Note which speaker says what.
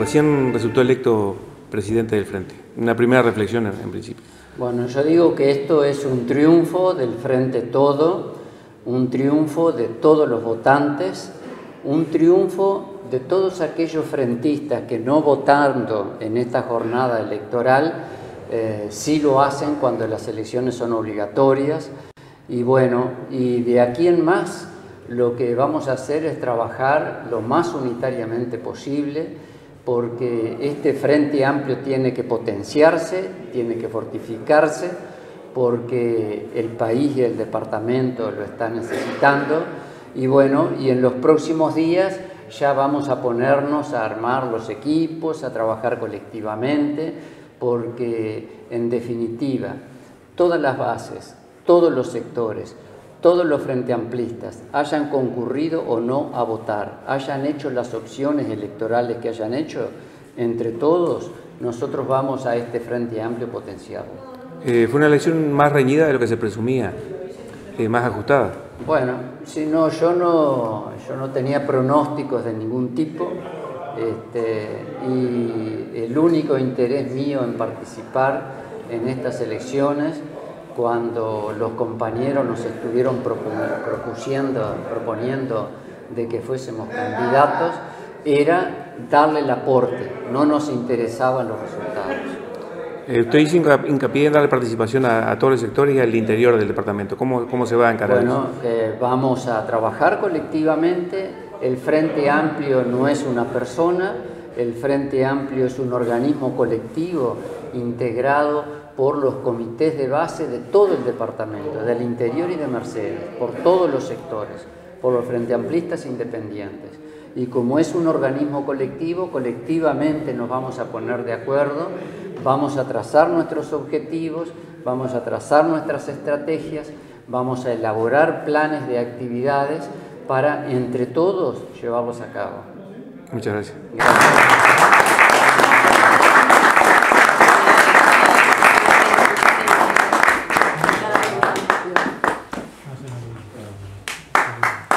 Speaker 1: recién resultó electo presidente del Frente. Una primera reflexión en principio.
Speaker 2: Bueno, yo digo que esto es un triunfo del Frente Todo, un triunfo de todos los votantes, un triunfo de todos aquellos frentistas que no votando en esta jornada electoral sí lo hacen cuando las elecciones son obligatorias. Y bueno, y de aquí en más lo que vamos a hacer es trabajar lo más unitariamente posible, porque este Frente Amplio tiene que potenciarse, tiene que fortificarse, porque el país y el departamento lo están necesitando. Y bueno, y en los próximos días ya vamos a ponernos a armar los equipos, a trabajar colectivamente, porque en definitiva todas las bases, todos los sectores, todos los frenteamplistas, hayan concurrido o no a votar, hayan hecho las opciones electorales que hayan hecho, entre todos nosotros vamos a este Frente Amplio potenciado.
Speaker 1: Fue una elección más reñida de lo que se presumía, más ajustada.
Speaker 2: Bueno, si no, yo no tenía pronósticos de ningún tipo, y el único interés mío en participar en estas elecciones, cuando los compañeros nos estuvieron proponiendo de que fuésemos candidatos, era darle el aporte, no nos interesaban los resultados.
Speaker 1: Usted hizo hincapié en darle participación a todos los sectores y al interior del departamento. ¿Cómo se va a encarar eso?
Speaker 2: Bueno, vamos a trabajar colectivamente. El Frente Amplio no es una persona, el Frente Amplio es un organismo colectivo integrado por los comités de base de todo el departamento, del interior y de Mercedes, por todos los sectores, por los frenteamplistas independientes. Y como es un organismo colectivo, colectivamente nos vamos a poner de acuerdo, vamos a trazar nuestros objetivos, vamos a trazar nuestras estrategias, vamos a elaborar planes de actividades para, entre todos, llevarlos a cabo.
Speaker 1: Muchas gracias.
Speaker 2: Gracias.